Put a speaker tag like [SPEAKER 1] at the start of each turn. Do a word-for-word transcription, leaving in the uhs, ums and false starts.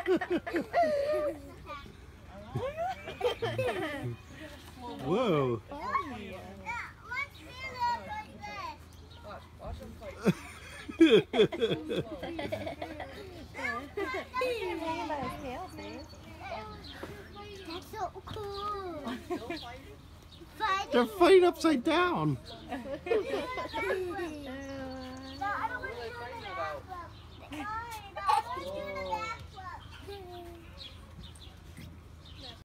[SPEAKER 1] Whoa.
[SPEAKER 2] That's so cool.
[SPEAKER 1] They're fighting upside down.
[SPEAKER 2] No, I don't want to do it.